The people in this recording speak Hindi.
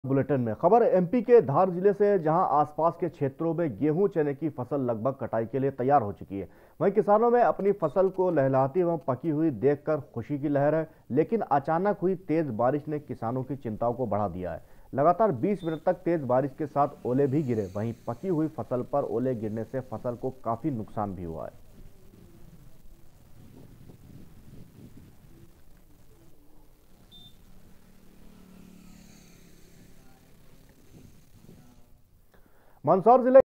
बुलेटिन में खबर एमपी के धार जिले से, जहां आसपास के क्षेत्रों में गेहूं चने की फसल लगभग कटाई के लिए तैयार हो चुकी है। वहीं किसानों में अपनी फसल को लहलहाती एवं पकी हुई देखकर खुशी की लहर है। लेकिन अचानक हुई तेज बारिश ने किसानों की चिंताओं को बढ़ा दिया है। लगातार 20 मिनट तक तेज बारिश के साथ ओले भी गिरे। वहीं पकी हुई फसल पर ओले गिरने से फसल को काफी नुकसान भी हुआ है। मंदसौर जिले